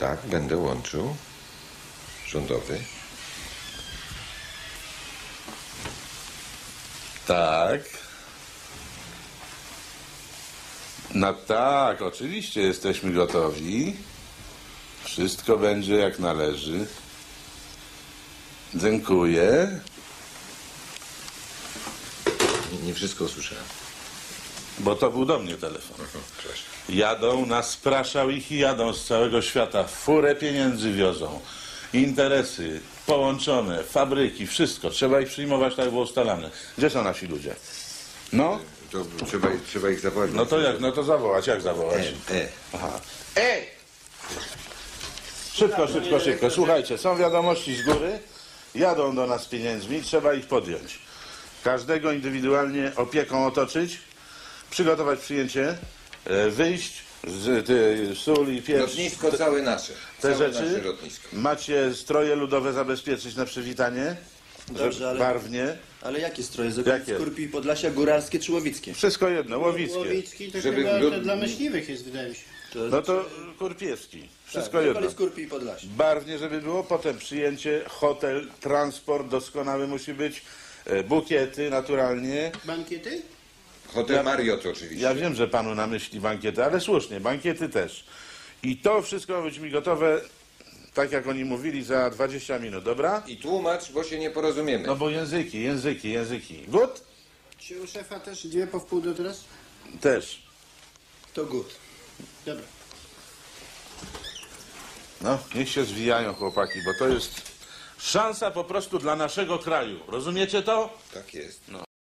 Tak, będę łączył. Rządowy. Tak. No tak, oczywiście jesteśmy gotowi. Wszystko będzie jak należy. Dziękuję. Nie wszystko usłyszałem. Bo to był do mnie telefon. Przepraszam. Jadą, naspraszał ich i jadą z całego świata. Furę pieniędzy wiozą. Interesy połączone, fabryki, wszystko. Trzeba ich przyjmować, tak było ustalane. Gdzie są nasi ludzie? No? To trzeba ich zawołać. No to jak? No to zawołać. Jak zawołać? Aha. Ej! Szybko, szybko, szybko. Słuchajcie, są wiadomości z góry. Jadą do nas z pieniędzmi. Trzeba ich podjąć. Każdego indywidualnie opieką otoczyć. Przygotować przyjęcie. Wyjść z sól i pieprz. Lotnisko całe nasze. Te Całe rzeczy. nasze lotnisko. Macie stroje ludowe zabezpieczyć na przywitanie. Dobrze, ale- Barwnie. Ale jakie stroje? Z Jakie? Skorpii Podlasia, góralskie czy łowickie? Wszystko jedno, łowickie. Łowicki to Żeby chyba lud- to dla myśliwych jest, wydaje mi się. No to kurpiewski. Wszystko jedno. Skorpii i Podlasia. Barwnie, żeby było. Potem przyjęcie, hotel, transport doskonały musi być. Bukiety naturalnie. Bankiety? Hotel Marriott oczywiście. Ja wiem, że panu na myśli bankiety, ale słusznie, bankiety też. I to wszystko ma być mi gotowe, tak jak oni mówili, za 20 minut, dobra? I tłumacz, bo się nie porozumiemy. No bo języki. Good? Czy u szefa też 2 po wpół do teraz? Też. To good. Dobra. No, niech się zwijają chłopaki, bo to jest szansa po prostu dla naszego kraju. Rozumiecie to? Tak jest.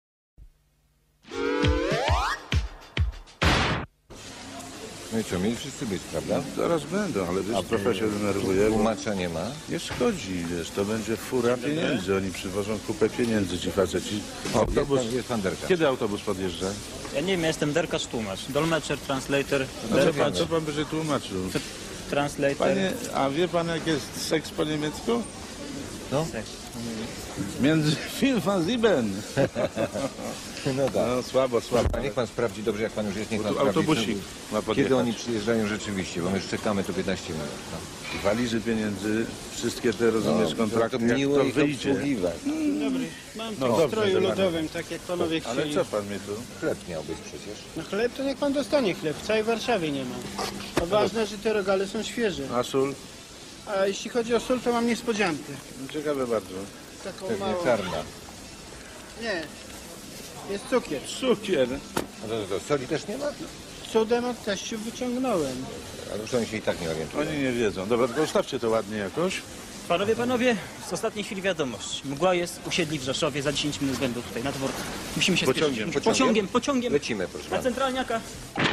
No i co, mieli wszyscy być, prawda? Zaraz będą, ale wiesz, trochę się denerwuję. Bo Tłumacza nie ma. nie szkodzi, wiesz, to będzie fura pieniędzy. Oni przywożą kupę pieniędzy, ci faceci. Autobus. Jest pan Derka. Kiedy autobus podjeżdża? Ja nie wiem, ja jestem derkacz tłumacz. Dolmetszer, translator, No derkacz, co pan będzie tłumaczył? translator. Panie, a wie pan jak jest seks po niemiecku? Seks. Między Film a Sieben. No tak. No słabo. A niech pan sprawdzi dobrze, jak pan już jest, niech pan Tu sprawdzi. autobusik ma podjechać. Kiedy oni przyjeżdżają rzeczywiście, bo my już czekamy tu 15 minut. No. Walizy pieniędzy, wszystkie te, rozumiesz, kontrakty, to jak miło to ich wyjdzie. obsługiwać. Dobry. Mam No, no, w dobrze, stroju że pan- ludowym, tak jak panowie Ale chcieli. co pan mi tu? Chleb miał być przecież. No chleb to niech pan dostanie chleb. W całej Warszawie nie ma. To ważne, że te rogale są świeże. A sól? A jeśli chodzi o sól, to mam niespodziankę. Ciekawe bardzo. Taką Pewnie małą. czarna. Nie. Jest cukier. Cukier. A to soli też nie ma? Cudem od teściów wyciągnąłem. Ale już oni się i tak nie orientują. Oni nie wiedzą. Dobra, tylko ustawcie to ładnie jakoś. Panowie, z ostatniej chwili wiadomość. Mgła jest, usiedli w Rzeszowie, za 10 minut będą tutaj na dworku. Musimy się Pociągiem. spieszyć. Pociągiem. Lecimy, proszę Na pana. centralniaka.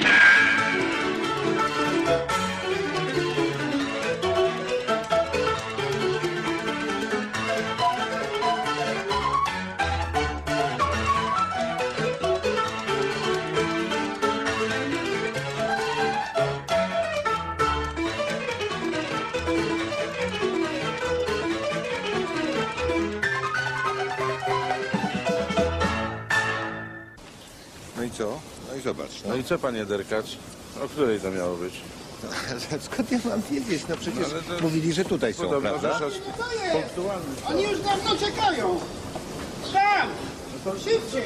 No i co? No i zobacz. No i co, panie Derkacz? O której to miało być? Skąd ja mam wiedzieć? No przecież ale to- mówili, że tutaj są, Podobno prawda? rzesza punktualny. Oni już dawno czekają. Tam! Szybciej!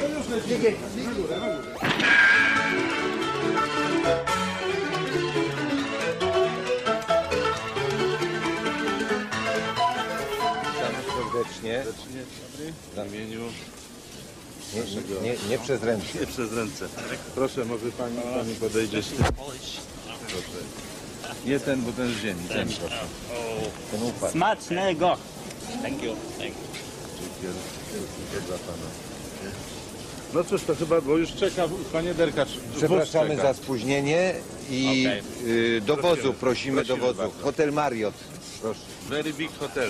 Witamy serdecznie. W imieniu Nie przez ręce. nie przez ręce. Proszę, może pani podejdzie z tym. Proszę. Nie ten, bo ten z ziemi. Ten, proszę. Ten upadł. Smacznego. Thank you. Cukier dla pana. No cóż, to chyba, bo już czeka, panie Derkacz. wóz Przepraszamy czeka. za spóźnienie i do wozu, prosimy do wozu. bardzo. Hotel Marriott. Proszę. Very big hotel.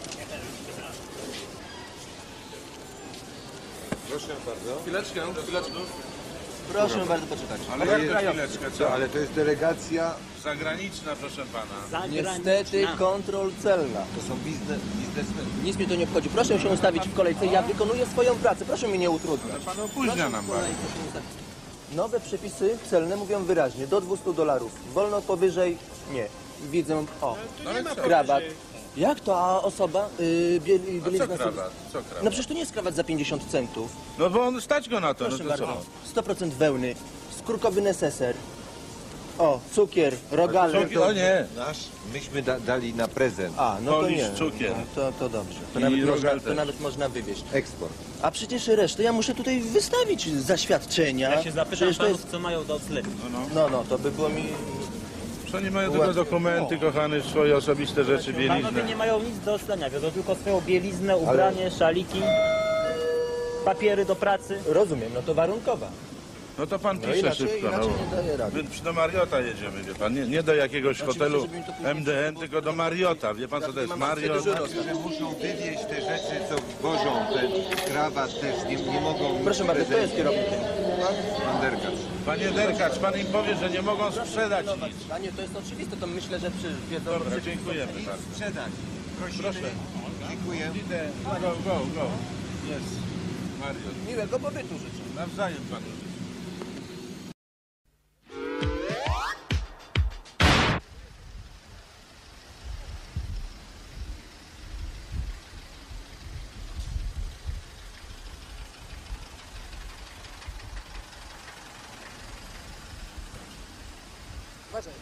Proszę bardzo. Chwileczkę. Proszę bardzo poczytać. Ale jak chwileczkę, co? Ale to jest delegacja. Zagraniczna, proszę pana. Niestety kontrol celna. To są biznesmeni. Nic mnie to nie obchodzi. Proszę się ustawić w kolejce. Ja wykonuję swoją pracę. Proszę mnie nie utrudniać. Pan opóźnia nam bardzo. Nowe przepisy celne mówią wyraźnie. Do $200. Wolno powyżej nie. widzę, o, No ale co? krawat. Jak to, a osoba, Co krawat? Co krawat? No przecież to nie jest krawat za 50 centów. No bo on stać go na to, Proszę no to bardzo, co? 100% wełny, skórkowy neseser. O, cukier, rogale. O nie. Myśmy dali na prezent. A, no to Polisz nie, cukier. no, to dobrze. To I nawet, można, rogal to też. nawet można wywieźć. Eksport. A przecież resztę ja muszę tutaj wystawić zaświadczenia. Ja się zapytam Przecież to panów, jest... co mają do odlewu. No, to by było mi... Że oni mają tylko dokumenty, kochany, swoje osobiste rzeczy, Panowie bieliznę. nie mają nic do oddania, wiedzą tylko swoją bieliznę, ubranie, szaliki, papiery do pracy. Rozumiem, no to warunkowa. No to pan No pisze inaczej szybko. nie No. daje rady. My do Mariota jedziemy, wie pan. Nie do jakiegoś hotelu żeby mi to później MDN, tylko do Mariota. Wie pan co to jest Mariot? Że muszą wywieźć te rzeczy, co wożą. Ten krawat też nie mogą... Proszę bardzo, kto jest kierownikiem? Pan Derkacz. Panie Derkacz, pan im powie, że nie mogą sprzedać nic. Panie, to jest oczywiste, to myślę, że wiedzą... Dobra, dziękujemy bardzo. Sprzedać. Prosimy. Proszę. Dziękuję. Idę. Go. Jest. Mariot. Miłego pobytu życzę. Nawzajem panu. Uważaj.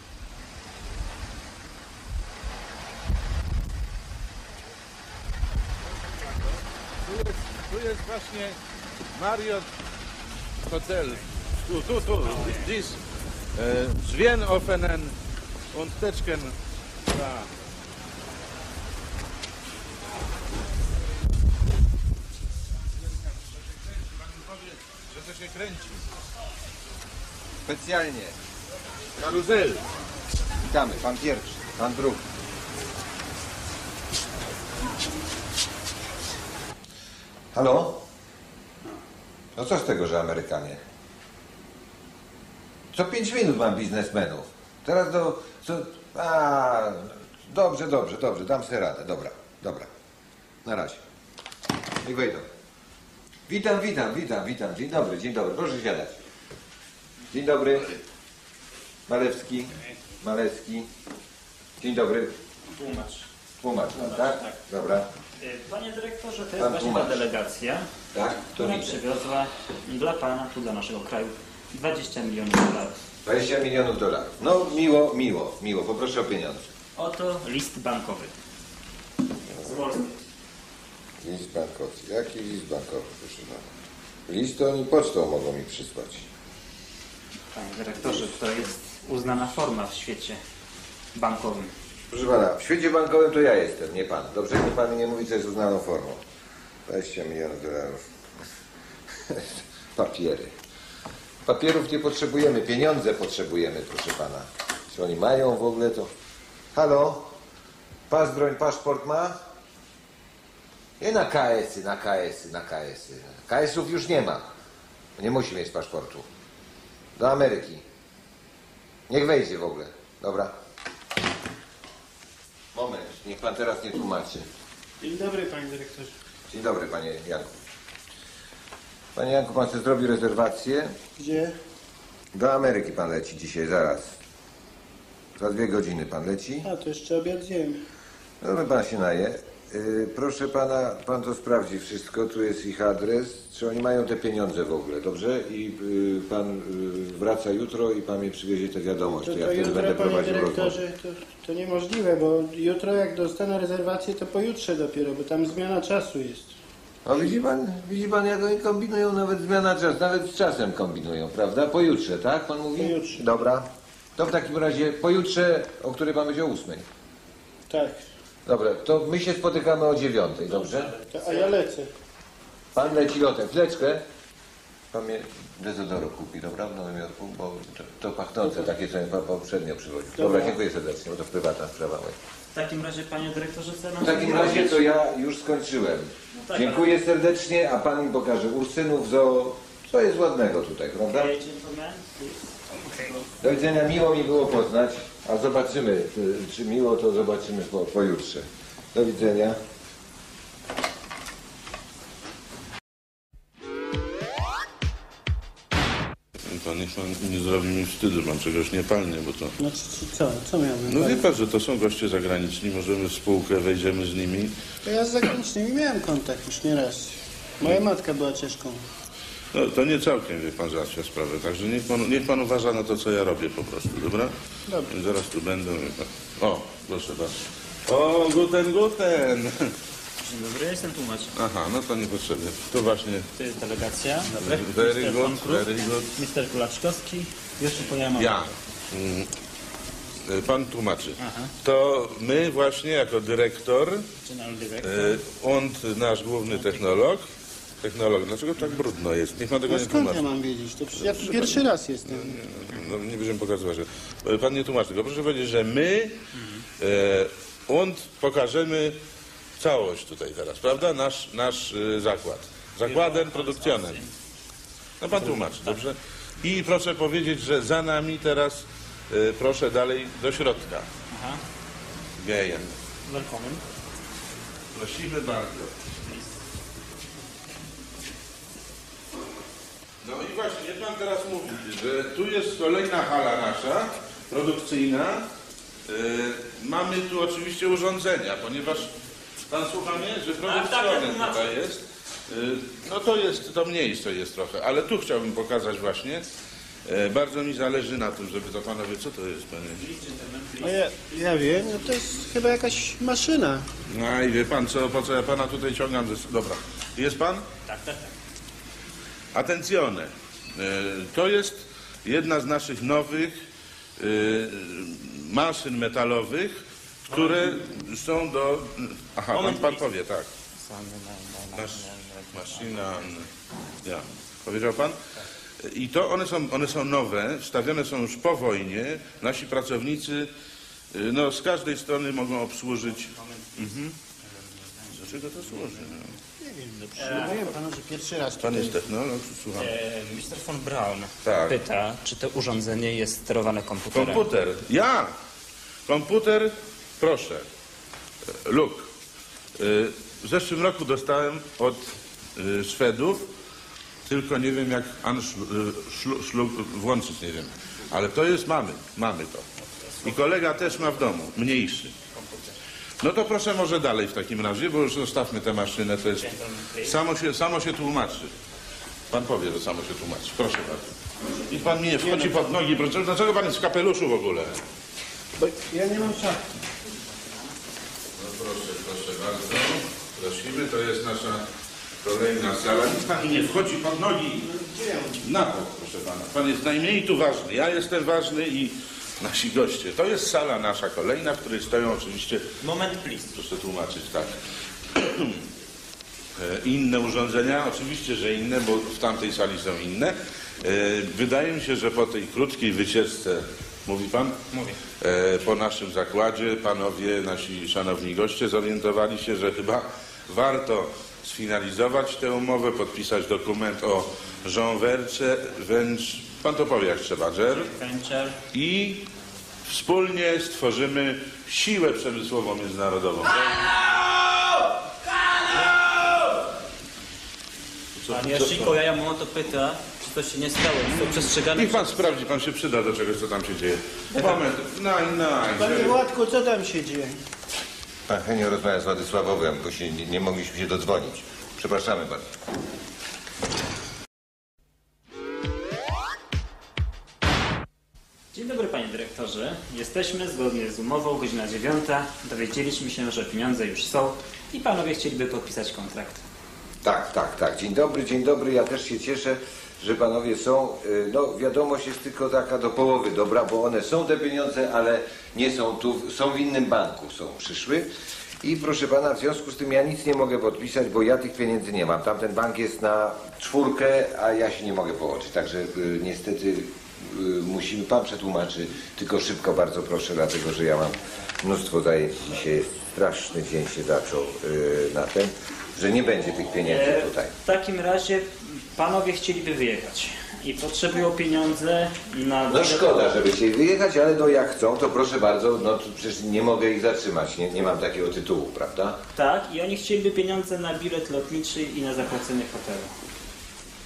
Tu jest właśnie Mariot Hotel. Tu. This. Zwien offenen und Teczken. Da. Że to się kręci. Specjalnie. Karuzel. Witamy. Pan pierwszy. Pan drugi. Halo? No co z tego, że Amerykanie? Co 5 minut mam biznesmenów. Teraz do... Dobrze. Dam sobie radę. Dobra. Na razie. Niech wejdą. Witam. Dzień dobry. Proszę siadać. Dzień dobry. Malewski. Dzień dobry. Tłumacz pan, tak? Dobra. Panie dyrektorze, to Pan jest właśnie ta tłumacz. delegacja, Tak? To która widzę. przywiozła dla pana, tu dla naszego kraju, 20 milionów dolarów. 20 milionów dolarów. No miło. Poproszę o pieniądze. Oto list bankowy. Z Polski. List bankowy. Jaki list bankowy, proszę pana? List to oni pocztą mogą mi przysłać. Panie dyrektorze, to jest uznana forma w świecie bankowym. Proszę pana, w świecie bankowym to ja jestem, nie pan. Dobrze, nie pan nie mówi, co jest uznaną formą. 20 milionów dolarów. Papiery. Papierów nie potrzebujemy, pieniądze potrzebujemy, proszę pana. Czy oni mają w ogóle to... Halo? Pazdroń, paszport ma? Nie na KS-y. KS-ów już nie ma. Nie musi mieć paszportu. Do Ameryki. Niech wejdzie w ogóle. Dobra. Moment, niech pan teraz nie tłumaczy. Dzień dobry, panie dyrektorze. Dzień dobry, panie Janku. Panie Janku, pan sobie zrobi rezerwację. Gdzie? Do Ameryki pan leci dzisiaj, zaraz. Za 2 godziny pan leci. A, to jeszcze obiad zjem. No, pan się naje. Proszę pana, pan to sprawdzi wszystko, tu jest ich adres. Czy oni mają te pieniądze w ogóle, dobrze? I pan wraca jutro i pan mi przywiezie tę wiadomość. To ja wtedy jutro, będę panie prowadził rozmowę. dyrektorze, to niemożliwe, bo jutro jak dostanę rezerwację, to pojutrze dopiero, bo tam zmiana czasu jest. No widzi pan jak oni kombinują, nawet zmiana czasu, nawet z czasem kombinują, prawda? Pojutrze, tak? Pan mówi? Pojutrze. Dobra. To w takim razie pojutrze, o której pan będzie o 8. Tak. Dobra, to my się spotykamy o 9, dobrze? A ja lecę. Pan leci lotem. Chwileczkę. Pan mnie dezodoru kupi, dobra? W Nowym Jorku, bo to pachnące, takie co mi pan poprzednio przywoził. Dobra, dziękuję serdecznie, bo to prywatna sprawa moja. W takim razie, panie dyrektorze, co nam W takim razie to ja już skończyłem. tak, Dziękuję serdecznie, a pan mi pokaże Ursynów zoo. Co jest ładnego tutaj, prawda? Gentlemen, please. Do widzenia, miło mi było poznać, a zobaczymy, czy miło, to zobaczymy pojutrze. Do widzenia. niech pan nie zrobi mi wstydu, pan czegoś nie palnie, bo to... No co miałbym? No wie pan, że to są goście zagraniczni, możemy w spółkę, wejdziemy z nimi. To ja z zagranicznymi miałem kontakt już nieraz. Moja matka była Czeszką. No to nie całkiem, wie pan, załatwia sprawę, także niech pan uważa na to, co ja robię po prostu, dobra? Dobrze. I zaraz tu będą, wie pan. O, proszę bardzo. O, guten. Dzień dobry, jestem tłumacz. Aha, no to niepotrzebnie. To właśnie... To jest delegacja. Dobry. Very Mr. good, Von Kruk, very good. Mr. Kulaczkowski. Jeszcze pojechałem. Ja. Pan tłumaczy. Aha. To my właśnie jako dyrektor, General Director. und nasz główny technolog, dlaczego tak brudno jest? Niech pan tego No nie skąd ja tłumaczy. mam wiedzieć? To przecież ja tu pierwszy raz jestem. No, nie będziemy pokazywać. Pan nie tłumaczy, tylko proszę powiedzieć, że my und pokażemy całość tutaj teraz, prawda? Nasz zakład. Zakładem, produkcjonem. No pan tłumaczy, dobrze? I proszę powiedzieć, że za nami teraz proszę dalej do środka. Aha. Gejem. Willkommen. Prosimy bardzo. No i właśnie, pan teraz mówi, że tu jest kolejna hala nasza, produkcyjna. Mamy tu oczywiście urządzenia, ponieważ pan słucha mnie, że produkcjonem tutaj jest. No to miejsce jest trochę, ale tu chciałbym pokazać właśnie. Bardzo mi zależy na tym, żeby to panowie, co to jest, panie? No ja wiem, no to jest chyba jakaś maszyna. No i wie pan co, po co ja pana tutaj ciągam? Dobra, jest pan? Tak. Attenzione. To jest jedna z naszych nowych maszyn metalowych, które są do... Aha, pan powie, tak. Maszyna... Ja. Powiedział pan? I to one są nowe, wstawione są już po wojnie. Nasi pracownicy no, z każdej strony mogą obsłużyć... Dlaczego to służy? Nie wiem, mówiłem panu, że pierwszy raz Pan jest technolog, słucham. Mr. von Braun Tak. pyta, czy to urządzenie jest sterowane komputerem. Komputer. Ja! Komputer, proszę. Look. W zeszłym roku dostałem od Szwedów, tylko nie wiem jak włączyć, nie wiem. Ale to jest, mamy to. I kolega też ma w domu, mniejszy. No to proszę może dalej w takim razie, bo już zostawmy tę maszynę, to jest... Samo się tłumaczy. Pan powie, że samo się tłumaczy. Proszę bardzo. I pan mi nie wchodzi pod nogi, proszę. Dlaczego pan jest w kapeluszu w ogóle? Bo ja nie mam szafki. No proszę bardzo. Prosimy, to jest nasza kolejna sala. Nic pan nie wchodzi pod nogi. Na bok, proszę pana. Pan jest najmniej tu ważny. Ja jestem ważny i nasi goście. To jest sala nasza kolejna, w której stoją oczywiście... Moment, please. Proszę tłumaczyć, tak. Inne urządzenia, oczywiście, że inne, bo w tamtej sali są inne. Wydaje mi się, że po tej krótkiej wycieczce, mówi pan? Mówię. Po naszym zakładzie panowie, nasi szanowni goście zorientowali się, że chyba warto sfinalizować tę umowę, podpisać dokument o joint venture, pan to powie jak trzeba, Venture. i wspólnie stworzymy siłę przemysłową międzynarodową. Pan Jasziko Jajamoto pyta, czy to się nie stało, czy to przestrzegane... Niech pan sprawdzi, pan się przyda do czegoś, co tam się dzieje. Moment, Panie Władku, co tam się dzieje? Pan Henio rozmawia z Władysławowem, bo się nie mogliśmy się dodzwonić. Przepraszamy bardzo. Dzień dobry panie dyrektorze. Jesteśmy zgodnie z umową, godzina 9. Dowiedzieliśmy się, że pieniądze już są i panowie chcieliby podpisać kontrakt. Tak. Dzień dobry. Ja też się cieszę, że panowie są. No wiadomość jest tylko taka do połowy dobra, bo one są te pieniądze, ale nie są tu, są w innym banku, przyszły. I proszę pana, w związku z tym ja nic nie mogę podpisać, bo ja tych pieniędzy nie mam. Tamten bank jest na 4, a ja się nie mogę połączyć. Także niestety musimy, pan przetłumaczy, tylko szybko bardzo proszę, dlatego że ja mam mnóstwo zajęć. Dzisiaj jest straszny dzień się zaczął na ten, że nie będzie tych pieniędzy tutaj. W takim razie panowie chcieliby wyjechać i potrzebują pieniądze na... No szkoda, żeby chcieli wyjechać, ale no jak chcą, to proszę bardzo, no to przecież nie mogę ich zatrzymać, nie mam takiego tytułu, prawda? Tak, i oni chcieliby pieniądze na bilet lotniczy i na zapłacenie hotelu.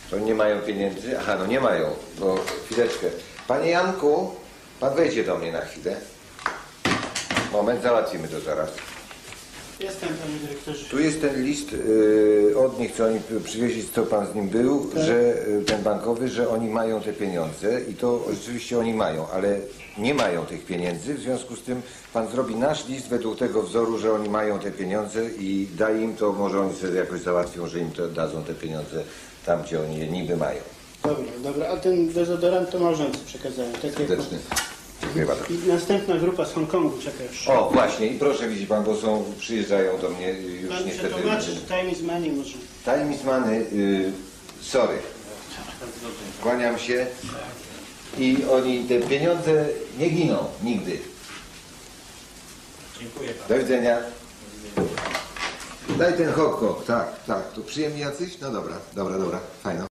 To nie mają pieniędzy? Aha, no nie mają, bo chwileczkę. Panie Janku, pan wejdzie do mnie na chwilę. Moment, załatwimy to zaraz. Jestem, panie dyrektorze. Tu jest ten list od nich, co oni przywieźli, co pan z nim był, że ten bankowy, że oni mają te pieniądze i to rzeczywiście oni mają, ale nie mają tych pieniędzy, w związku z tym pan zrobi nasz list według tego wzoru, że oni mają te pieniądze i da im to, może oni sobie jakoś załatwią, że im to dadzą te pieniądze tam, gdzie oni je niby mają. Dobra, a ten dezodorant to małżonce przekazałem. Tak jak... Serdeczny. Dziękuję bardzo. I następna grupa z Hongkongu czeka już. O, właśnie, i proszę, widzi pan, bo przyjeżdżają do mnie już Pan niestety. przetłumaczy, że time is money może. Time is money, sorry. Kłaniam się. I oni, te pieniądze nie giną nigdy. Dziękuję panu. Do widzenia. Daj ten hok, tak. To przyjemni jacyś? No dobra, fajno.